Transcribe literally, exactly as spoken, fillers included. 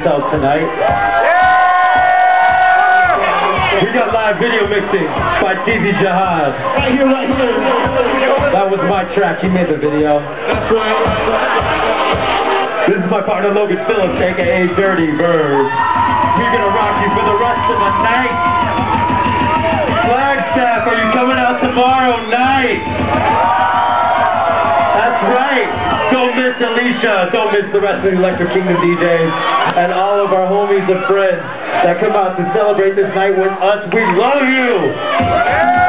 yourselves tonight. We got live video mixing by T V Jihad. Right here, right here. That was my track. He made the video. That's right. This is my partner Logan Phillips, aka Dirty Bird. We're gonna rock you for the rest of the night. Flagstaff, are you coming out tomorrow night? That's right. Don't miss Alicia. Don't miss the rest of the Electric Kingdom D Js and all of our homies and friends that come out to celebrate this night with us. We love you.